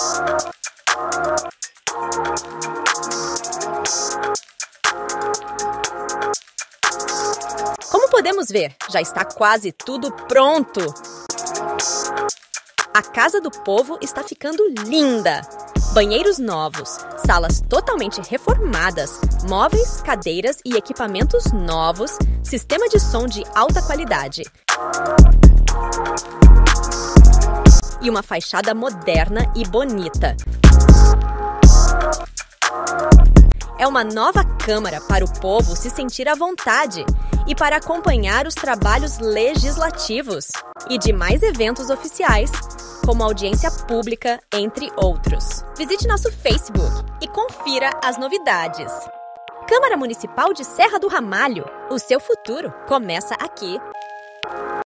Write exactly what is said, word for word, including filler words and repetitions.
Como podemos ver, já está quase tudo pronto! A Casa do Povo está ficando linda! Banheiros novos, salas totalmente reformadas, móveis, cadeiras e equipamentos novos, sistema de som de alta qualidade. E uma fachada moderna e bonita. É uma nova Câmara para o povo se sentir à vontade e para acompanhar os trabalhos legislativos e demais eventos oficiais, como audiência pública, entre outros. Visite nosso Facebook e confira as novidades. Câmara Municipal de Serra do Ramalho. O seu futuro começa aqui.